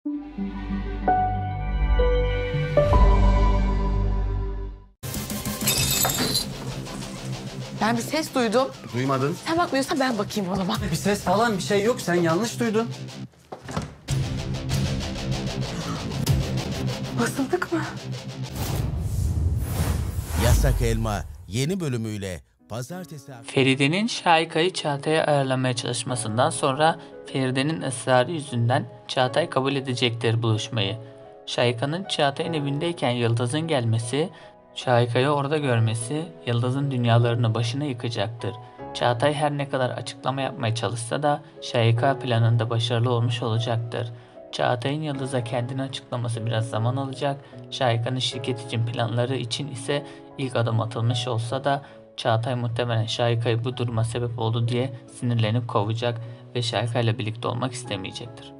Ben bir ses duydum. Duymadın. Sen bakmıyorsan ben bakayım o zaman. Bir ses falan bir şey yok. Sen yanlış duydun. Basıldık mı? Yasak Elma yeni bölümüyle pazartesi Feride'nin Şahika'yı Çağatay'a ayarlamaya çalışmasından sonra Feride'nin ısrarı yüzünden Çağatay kabul edecektir buluşmayı. Şahika'nın Çağatay'ın evindeyken Yıldız'ın gelmesi, Şahika'yı orada görmesi Yıldız'ın dünyalarını başına yıkacaktır. Çağatay her ne kadar açıklama yapmaya çalışsa da Şahika planında başarılı olmuş olacaktır. Çağatay'ın Yıldız'a kendini açıklaması biraz zaman alacak. Şahika'nın şirket için planları için ise ilk adım atılmış olsa da Çağatay muhtemelen Şahika'yı bu duruma sebep oldu diye sinirlenip kovacak ve Şahika ile birlikte olmak istemeyecektir.